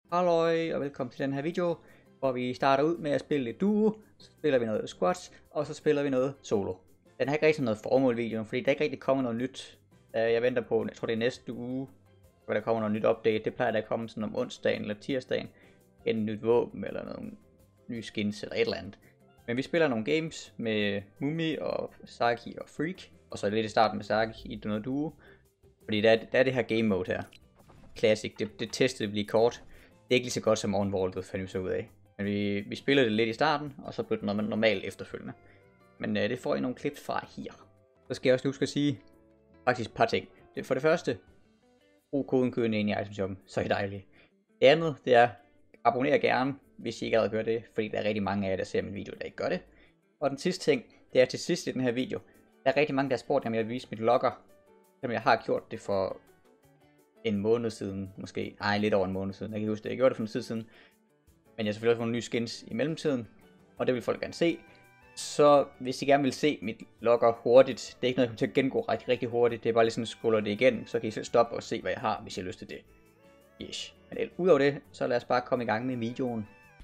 Halløj og velkommen til den her video, hvor vi starter ud med at spille lidt duo, så spiller vi noget squads, og så spiller vi noget solo. Den har ikke rigtig noget formål videoen, fordi der ikke rigtig kommer noget nyt. Jeg venter på, jeg tror det er næste uge, hvor der kommer noget nyt update. Det plejer der at komme sådan om onsdagen eller tirsdagen. En nyt våben eller nogle nye skins eller et eller andet. Men vi spiller nogle games med Mumi og Saki og Freak, og så lidt i starten med Saki i noget duo. Fordi der er det her game mode her. Classic, det testede vi lige kort. Det er ikke lige så godt som Unvaulted, fandt vi så ud af. Men vi spillede det lidt i starten, og så blev det noget normalt efterfølgende. Men det får I nogle clips fra her. Så skal jeg også huske at sige faktisk et par ting. For det første, brug koden køen ind i itemshoppen, så er det dejligt. Det andet, det er, abonner gerne, hvis I ikke allerede gør det, fordi der er rigtig mange af jer, der ser min video, der ikke gør det. Og den sidste ting, det er til sidst i den her video. Der er rigtig mange, der har spurgt, om jeg vil vise mit logger. Selvom jeg har gjort det for en måned siden, måske. Nej, lidt over en måned siden. Jeg kan huske det. Jeg gjorde det for en tid siden. Men jeg har selvfølgelig også fået nogle nye skins i mellemtiden. Og det vil folk gerne se. Så hvis I gerne vil se mit logger hurtigt. Det er ikke noget, jeg kommer til at gennemgå rigtig hurtigt. Det er bare lige sådan, scroller det igen. Så kan I selv stoppe og se, hvad jeg har, hvis I har lyst til det. Yes. Men udover det, så lad os bare komme i gang med videoen.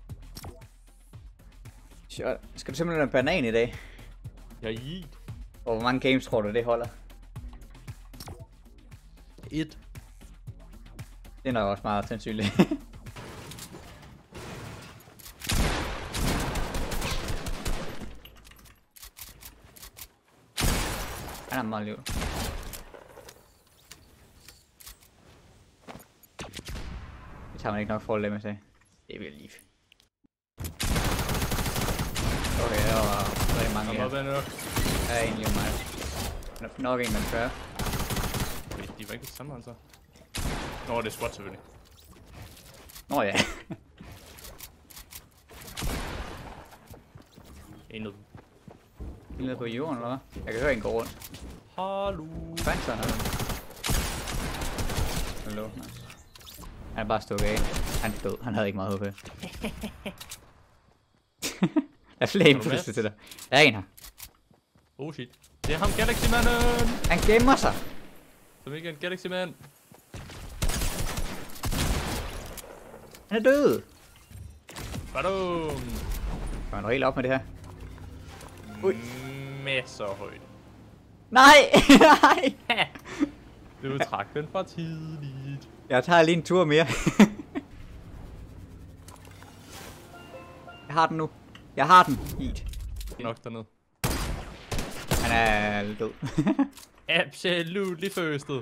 Så skal du simpelthen have en banan i dag? Ja, i. Og hvor mange games tror du, det holder? 1. Det er nok også meget sandsynligt. Han har meget liv. Det tager man ikke nok for at lade med sig. Det er virkelig liv. Okay, der var rigtig mange her. Der er egentlig mig. Nok en, man gør. De var ikke sammen, altså. Nå, det er squat selvfølgelig. Nå ja. En ned. Nede på jorden, eller hvad? Jeg kan høre en gå rundt. Hallo. Fandt sig noget. Hallo, nice. Han er bare stukket af. Han er død. Han havde ikke meget HP. Der er flere impulser til dig. Der er en her. Oh shit. Det er ham, Galaxy-manden! Han gemmer sig! Som ikke er en Galaxy-man. Han er død! Badum! Kan man helt op med det her? Ui. Masser højt. Nej! Nej! Du trak den for tidligt. Jeg tager lige en tur mere. Jeg har den nu. Jeg har den. Eat. Nok dernede. Han er død. Absolutely firstet.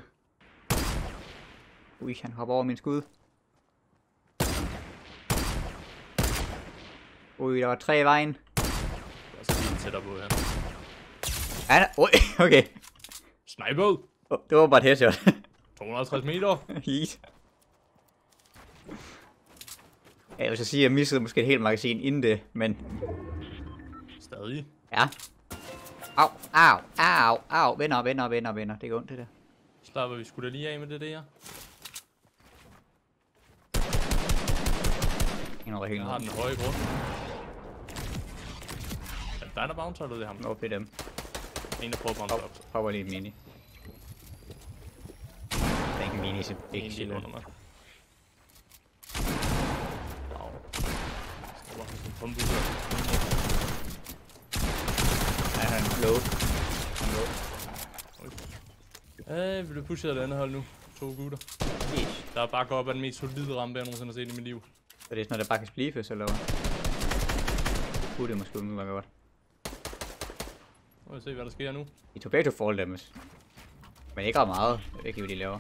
Ui, han hopper over min skud. Ui, der var 3 i vejen. Og så lige tættere på her. Han er... Ui, okay. Sniper! Oh, det var bare et headshot. 250 meter. Heat. Ja, jeg vil så sige, at jeg missede måske et helt magasin inden det, men... Stadig. Ja. Au, au, au, au. Venner. Det går ondt, det der. Slapper vi sgu da lige af med det der. Jeg har den høje grund. Er det dig, der bouncer, eller det er ham? Nå, det er dem. En, der prøver at bounce op. Popper lige en mini. Det er ikke en mini, så det er ikke under mig. Wow. Jeg var sådan en pumpe ud af. Ja, han er low. Vil du pushe det andet hold nu? 2 gutter. Yes. Der er bare gået op af den mest solide rampe, jeg nogensinde har set i mit liv. Så det er sådan noget, der bare kan spliffes, eller hvad? Det måske umiddelbart godt. Nu må jeg se, hvad der sker nu. I tobato fall damage. Men ikke ret meget. Jeg ved ikke, hvad de laver.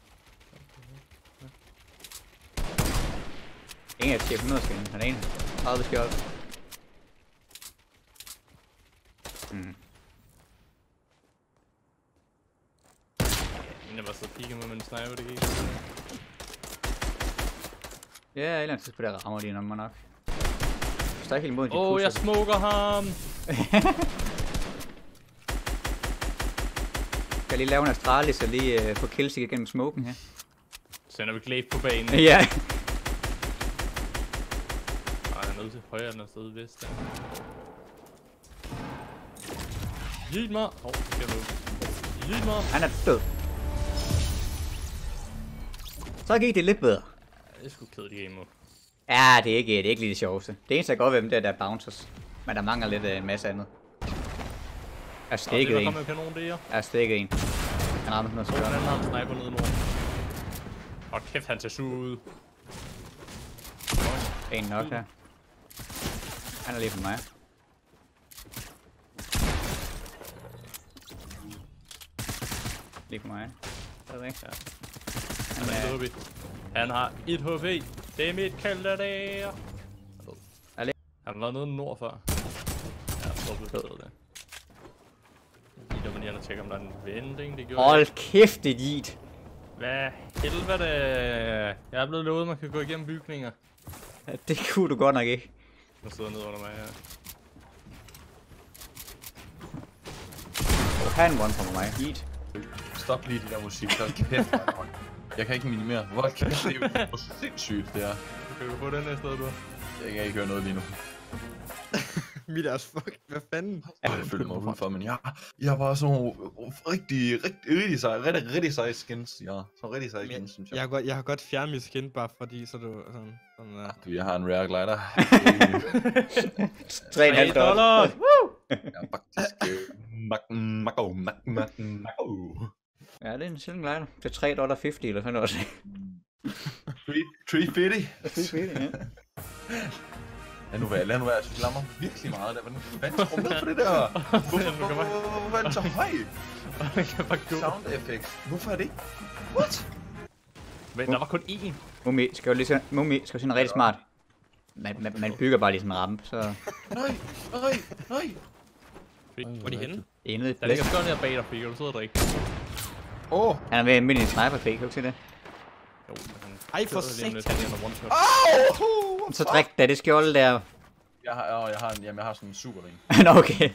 Ingen af de 100 skin. Han er en. 30 skjold. Jeg var så kigget med, men sniper det gik. Ja, et eller andet tidspunkt, der rammer de nok nok. Hvis der ikke helt imod, de jeg smoker ham! Skal jeg lige lave en Astralis og lige få kills igennem smoken her? Sender vi Glaive på banen. Ja. Nej, han er nødt til højre, den er stedet vest der. Yeet mig! Yeet mig! Han er død. Så gik det lidt bedre. Det er sgu kedeligt game mode. Ja, det er ikke lige det sjoveste. Det eneste, der går ved dem, det er bouncers. Men der mangler lidt en masse andet. Jeg stikket en. Jeg stikket en. Han rammer noget skørt. Han har en sniper nede nord. Og kæft, han ser sur ud. En nok her. Han er lige for mig. Lige for mig. Det er rigtigt. Ja. Han har 1 HP. Det er mit kald der. Han har været nede nord før. Ja, så blev det. Lige der lige at tjekke, om der er en vending. Det gjorde hold kæft, det dit. Hvad helvede? Jeg er blevet lovet, at man kan gå igennem bygninger. Ja, det kunne du godt nok ikke. Der sidder nede under mig her. Han one fra mig. Dit. Stop lige det der musik, så kæft. Jeg kan ikke minimere. Hvor kæft, det er jo sindssygt, det er. Kan du få den her sted, du? Jeg kan ikke høre noget lige nu. Mit er fuck, hvad fanden? Jeg føler mig udenfor, men jeg har bare sådan nogle rigtig seje skins, ja. Så rigtig seje skins, synes jeg. Jeg har godt fjernet mit skin, bare fordi så du sådan Du, jeg har en rare glider. $3,5. Jeg er faktisk Mako. Ja, det er en sjælden glider. Det er $3.50 eller sådan noget. 350. 350, ja. Lad nu være, jeg synes, mig virkelig meget der. Hvordan tror du på det der? Hvorfor er den så høj? Sound effects. Hvorfor er det ikke? What? Men der var kun én. Mummi skal jo sige noget rigtig smart. Man bygger bare lige sådan en rampe, så... Nej. Hvor er de henne? Enede i Der ligger skål ned bag dig, Fik. Du sidder og drikker. Han er med en mini sniper, Fik. Kan du se det? Jo, ej, for sigt. Så drik da det skjold der. Jeg har sådan en super ring. Nå, okay.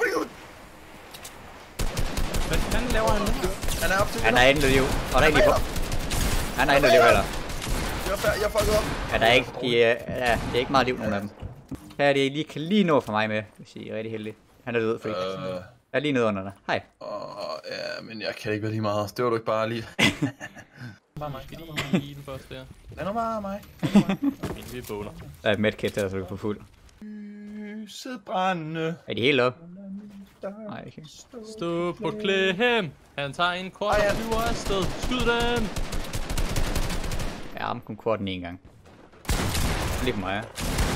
Hvad fanden laver han nu? Han er op til Han er endelig liv. Og der er ikke lige på. Han er endelig liv heller. Jeg fucker op. Ja, der er ikke, det er ikke meget liv, nogen af dem. Her er det lige nå for mig med, hvis I er rigtig heldige. Han er død, Fik. Jeg er lige nede under dig. Hej. Ja, men jeg kan ikke være lige meget. Det var du ikke bare lige. Bare mig. Skal lige den første her? Lad nu bare mig. Vi er boner. Der er et medkit der, så du kan få fuld. Lyset Er de helt op? Nej, ikke. Stå på klem. Han tager en kort og flyver afsted. Skyd dem! Jeg ramte kun korten en gang. Lige på mig, ja.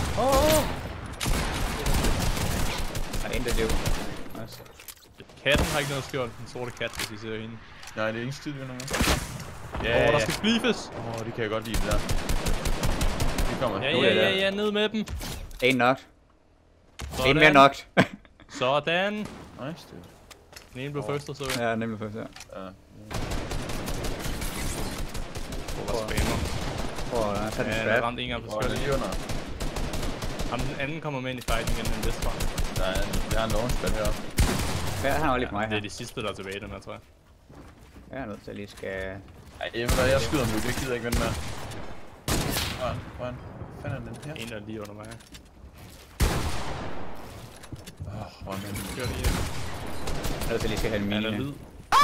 Der er endelig liv. Nice. Katten har ikke noget skjold. Den sorte kat, hvis I ser hende. Nej, det er ingen stid, vi noget. Ja, der skal spliffes. Det kan jeg godt lide, det der. De kommer. Ja, ned med dem. En nok. En mere nok. Sådan. Nice, dude. Den ene blev først, og så... Ja, nemlig først, ja. Ja, jeg ramte en gang på skjoldet. Den anden kommer med ind i fighten igen, den næste part. Jeg har en launchpad heroppe. Ja, han var lige på mig her. Det er de sidste, der er tilbage, den her, tror jeg. Jeg er nødt til at lige skal... Ej, jeg skyder nu, det gider ikke vente med. Hvordan fanden er den her? En der er lige under mig. Hvordan er den? Kør lige. Jeg er nødt til lige skal have en mini her. lyd.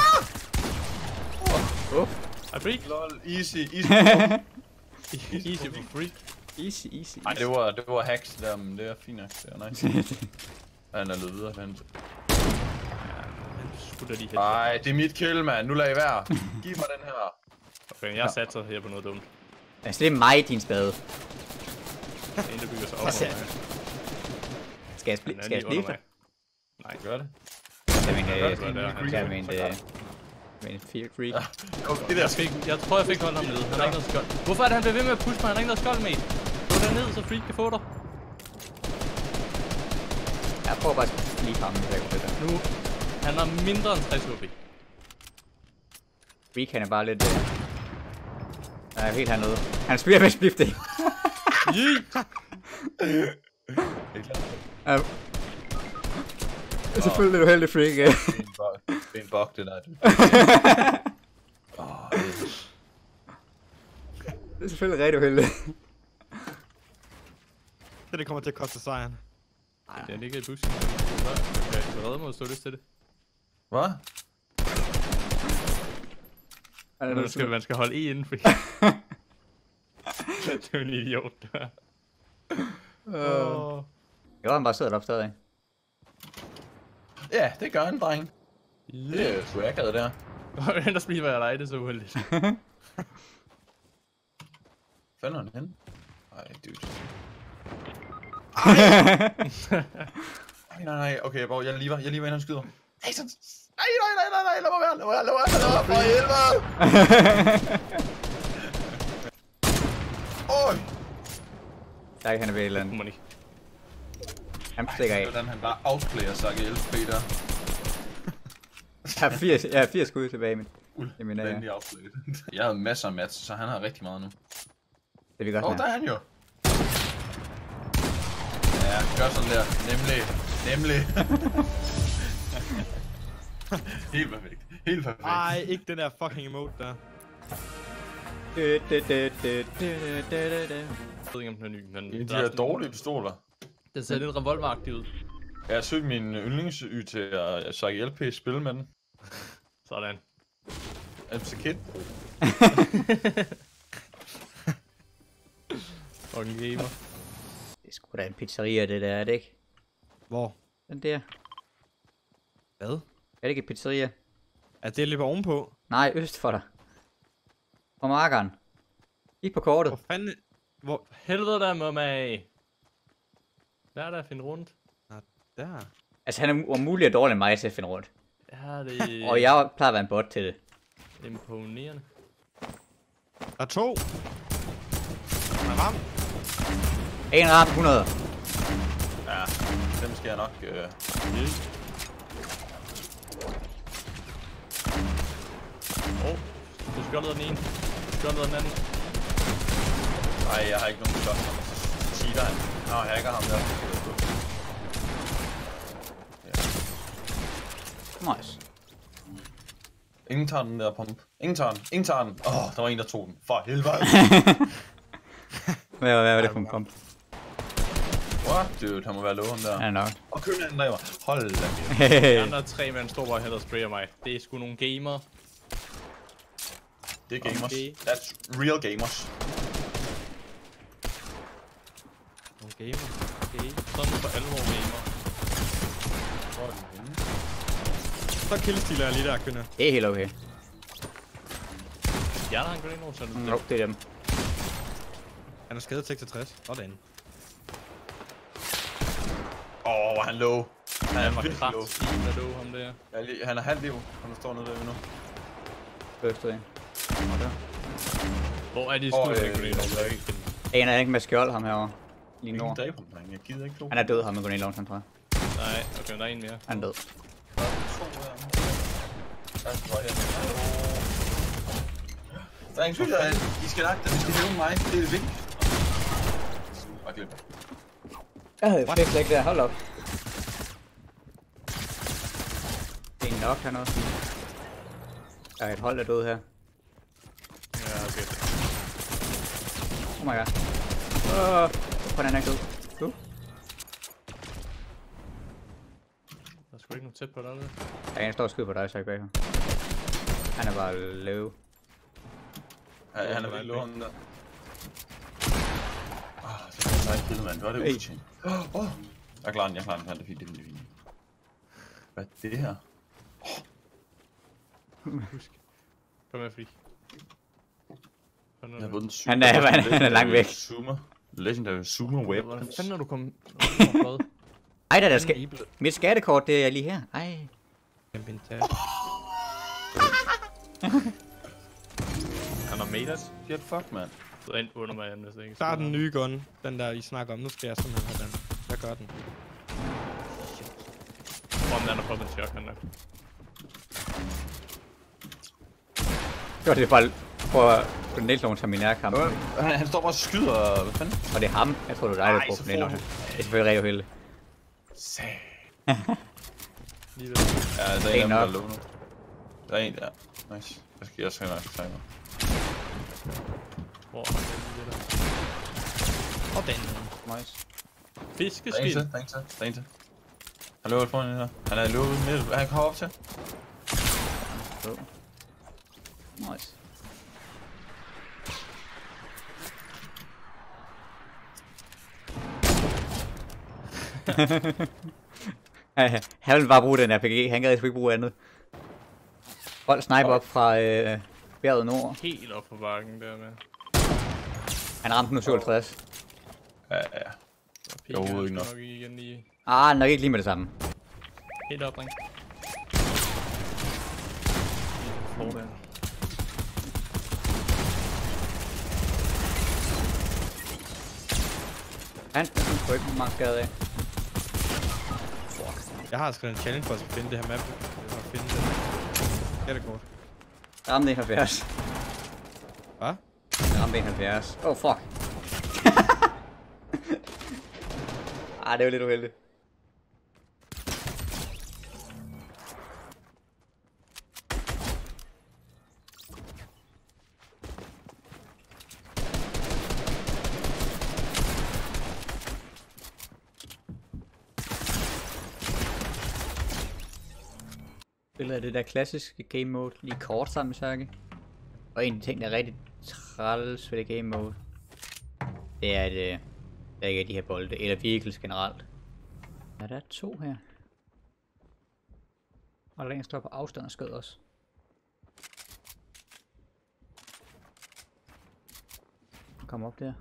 Ej, freak. Lol, easy. Easy for freak. Easy. Ej, det var hacks der, men det er fint nok. Det er nice. Han er løbet videre, han. Ej, det er mit kill, mand. Nu lad I være. Giv mig den her. Okay, jeg satser her på noget dumt. Altså, det er mig, din spade. En, der bygger sig op over mig. Skal jeg splitte dig? Nej, gør det. Jeg mener freak. Jeg tror, jeg fik holdt ham nede. Han har ikke noget skjold. Hvorfor er det, han bliver ved med at pushe mig? Han har ikke noget skjold med. Gå derned, så freak kan få dig. Jeg prøver bare at lige fremme det der. Nu. Han har mindre end 60 HP. Freak, han er bare lidt... Jeg er helt hernede. Han spiller med splift det. Selvfølgelig er du heldig, Freak. Det er en bug, det der. Det er selvfølgelig rigtig uheldigt. Det kommer til at koste sejren. Jeg ligger i busken. Jeg redder mig, at stå lyst til det. Hvad? Man skal holde E inden, fordi... Du er en idiot, du er. Jo, han bare sidder deroppe stadig. Ja, det gør en, dreng. Det er sgu akavet der. Der smiler jeg dig, det er så uheldigt. Fandt han hen? Ej, dude. Nej, okay, jeg er lige var inde og skyder. Nej, lad mig være, for helvede! Øj! Der er han ved et eller andet. Han stikker af. Hvordan han bare outplayer Saki LP der. Jeg har 80 skud tilbage, men... Fuldstændig outplayet. Jeg havde masser af match, så han har rigtig meget nu. Det vil godt have. Der er han jo. Ja, gør sådan der. Nemlig. Helt perfekt. Ej, ikke den der fucking emote der. Jeg ved ikke om den er ny, men... De her dårlige pistoler. Det ser lidt revolveragtigt ud. Jeg har søgt min yndlingsyg til at Saki LP spille med den. Sådan. MC Kid. Fucking gamer. Det er sgu da en pizzeria, det der, er det ikke? Hvor? Den der. Hvad? Er det ikke et pizzeria? Er det lidt ovenpå? Nej, øst for dig. På markeren. Kig på kortet. Hvor fanden... Hvor... Helvede der må mig. Der er der at finde rundt. Nå, der. Altså, han er muligt dårlig end mig til at finde rundt. Ja, det Og jeg plejer at være en bot til det. imponerende. Der er 2. Han er ramt. En ramt 100. Ja, dem skal jeg nok... Du skjoldede den ene. Du skjoldede den anden. Nej, jeg har ikke nogen shot. Cheater han. Nå, hacker ham der. Nice. Ingen tager den der pump. Ingen tager den. Der var en, der tog den. For helvede. Hvad var det for en komp? What, dude? Han må være low, ham der. Ja, nok. Og køb den der, hold da De andre 3 mand står bare hen og sprayer mig. Det er sgu nogle gamer. Det er gamers. Okay. That's real gamers. Nogle gamer. Okay. Sådan for alvor gamer. Hvor er den henne? Så killstiller jeg lige der, kønner. Det er helt okay. Jeg har en grenade, så det Jo, det er dem. Han er skadet 66. Sådan. Hvor er han low. Han er var virkelig low. kraftig med lå ham der. Han er halv liv. Han står nede der nu. Første en. Hvor er de skud med grenade? En er ikke med skjold, ham herovre. Lige nord. Ingen dræber ham, jeg gider ikke to. Han er død, ham med grenade launcher, tror jeg. Nej, okay, der er en mere. Han er død. Der er ingen tvivl, I skal lagt det, vi skal hæve mig. Det er vigtigt. Bare glem det. Jeg havde flæk slet ikke der, hold op. Det er nok hernede. Der er et hold, der er død her. Ja, okay. Oh my god. Hvordan er han død? Der er sgu ikke noget tæt på dig, eller? Der er en, der står og skyder på dig, så jeg bag ham. Han er bare løve. Ja, han er virkelig low, ham der. Det er en kill, mand. Det var det udtjent. Jeg klarer den, han er fint, det er fint. Hvad er det her? Husk. Kom her, Fri. Jeg har fået den Han er langt væk. Legendary Zoomer Web. Hvordan fanden er du kommet? Ej, der skal... Mit skattekort, det er lige her. Ej. Han har made us. Get fucked, man. Så ind under mig, hvis ikke. Der er den nye gun. Den der, I snakker om. Nu skal jeg simpelthen have den. Hvad gør den? Om den er på en shotgun nok. Det er bare for at få nailslaunch af min nærkamp. Han står bare og skyder. Hvad fanden? Og det er ham. Jeg tror, det er dig, der brugte nailslaunch. Det er selvfølgelig rigtig uheldigt. Lige ved. Ja, der er en af dem, der er low nu. Der er en der. Nice. Jeg skal nok tage mig. Hvor er den lige der? Og den. Nice. Fiskeskin. Der er en til. Han løber foran den her. Han er løbet midt. Han kommer op til. Nice. Han vil bare bruge den RPG, han gad sgu ikke bruge andet. Hold sniper op fra bjerget nord. Helt op på bakken der med. Han ramte nu 57. Ja. Jeg overhovedet ikke nok igen lige. Nok ikke lige med det samme. Helt op, dreng. Foran. Han får ikke meget skade af. Jeg har skrevet en challenge for at finde det her map. For at finde det. Det er godt. Ramte 71. Hvad? Ramte 71. Oh fuck. Det var lidt uheldigt. Spiller det der klassiske game mode lige kort sammen med Saki. Og en af de ting, der er rigtig træls ved det game mode, det er, at der ikke er de her bolde, eller vehicles generelt. Ja, der er 2 her. Og der er en, står på afstand og skød også. Kom op der.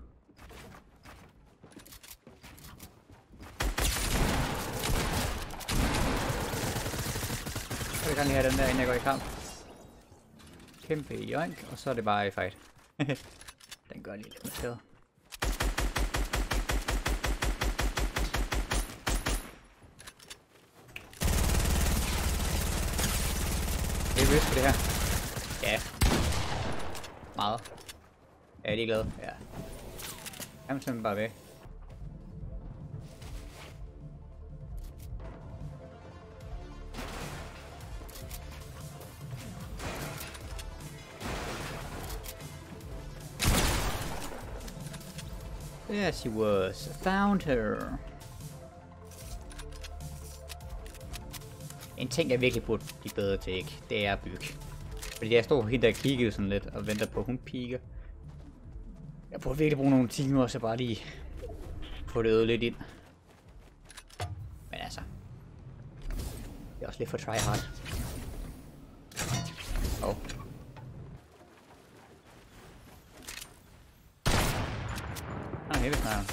Jeg vil gerne lige have den der, inden jeg går i kamp. Kæmpe joink, og så er det bare i fight. Den gør lige lidt med skade. Det er vist for det her. Ja. Meget. Jeg er ligeglad. Ja. Jamen simpelthen bare væk. There she was. Found her. En ting, jeg virkelig burde blive bedre til, ikke? Det er at bygge. Fordi jeg stod helt der og kiggede sådan lidt og venter på, at hun piker. Jeg burde virkelig bruge nogle timer, så bare lige få det øget lidt ind. Men altså. Det er også lidt for tryhard. Oh. Helt snart.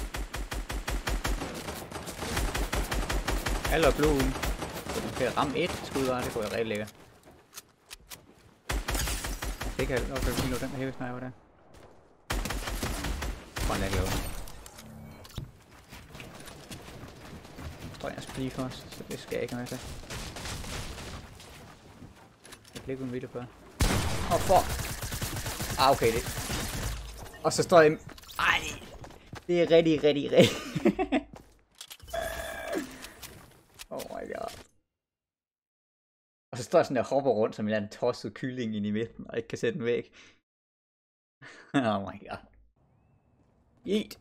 Alle er blå. Du kan ramme et skud, og det kunne jeg rigtig lækkert. Det kan jeg også lige nå den heavy sniper der. Hvordan er det over? Jeg tror jeg skal blive først, så det skal jeg ikke have med til. Jeg bliver ikke en video på. Fuck! Okay det. Og så står jeg... Det er rigtig. Oh my god. Og så står jeg sådan der og hopper rundt som en eller anden tosset kylling ind i midten, og ikke kan sætte den væk. Oh my god. Eat.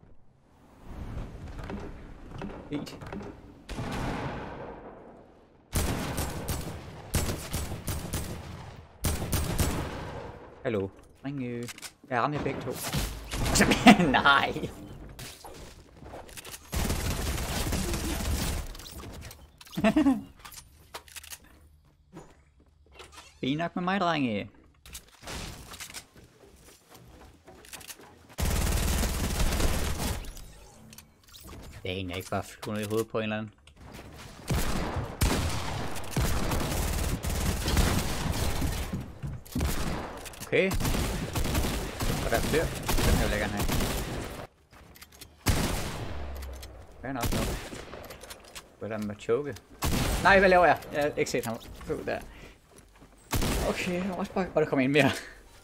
Hallo. Ring. Jeg rammer jer begge to. Nej. Fint nok med mig, drenge. Det er en, jeg ikke bare flyver ned i hovedet på en eller anden. Okay. Og der er flere. Den her vil jeg gerne have. Fair nok. Hvordan med choke? Nej, hvad laver jeg? Jeg har ikke set ham. Der. Okay, også bare... Og der kommer en mere.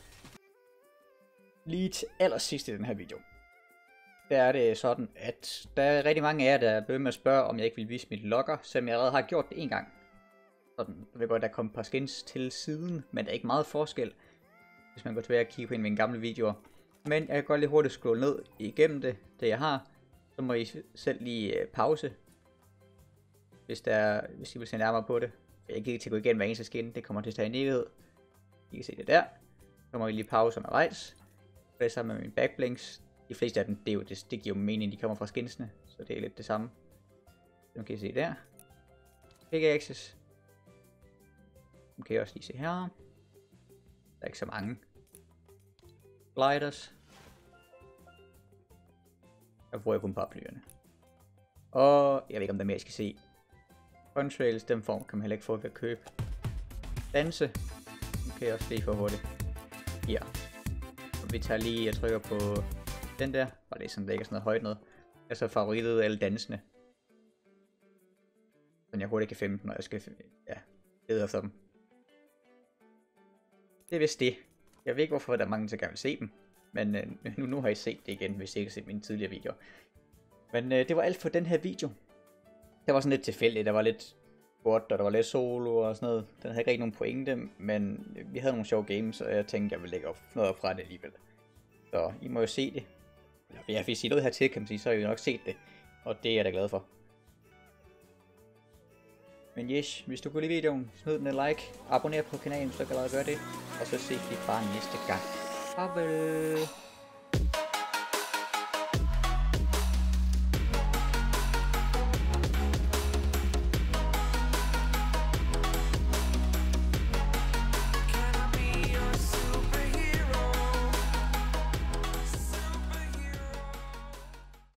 Lige til allersidst i den her video. Der er det sådan, at der er rigtig mange af jer, der er begyndt med at spørge, om jeg ikke vil vise mit logger, selvom jeg allerede har gjort det en gang. Sådan, jeg ved godt, der kommer et par skins til siden, men der er ikke meget forskel, hvis man går tilbage og kigger på en af mine gamle videoer. Men jeg kan godt lige hurtigt scrolle ned igennem det jeg har. Så må I selv lige pause, hvis I vil se nærmere på det. Jeg gider ikke til at gå igennem hver eneste skin, det kommer til at tage en evighed. I kan se det der. Så må I lige pause undervejs. Det er sammen med mine backblinks. De fleste af dem, det giver jo mening, de kommer fra skinsene, så det er lidt det samme. Nu kan I se der. Pickaxes. Nu kan I også lige se her. Der er ikke så mange. Gliders. Jeg bruger kun paraplyerne. Og jeg ved ikke om der er mere jeg skal se. Contrails, den form kan man heller ikke få ved at købe. Danse. Nu kan jeg også lige få hurtigt. Her. Og vi tager lige, jeg trykker på den der. Og det er sådan, der ikke er sådan noget højt noget. Jeg så favoritet alle dansene. Så jeg hurtigt kan finde dem, når jeg skal lede efter dem. Det er vist det. Jeg ved ikke hvorfor der er mange, der gerne vil se dem. Men nu har I set det igen, hvis I ikke har set mine tidligere videoer. Men det var alt for den her video. Det var sådan lidt tilfældigt, der var lidt bot, og der var lidt solo og sådan noget. Den havde ikke rigtig nogen pointe, men vi havde nogle sjove games, og jeg tænkte, jeg ville lægge noget op fra det alligevel. Så I må jo se det. Ja, hvis I er noget hertil, kan man sige, så har I jo nok set det. Og det er jeg da glad for. Men yes, hvis du kunne lide videoen, smid den en like, abonner på kanalen, hvis du ikke allerede gør det. Og så ses vi bare næste gang. Farvel!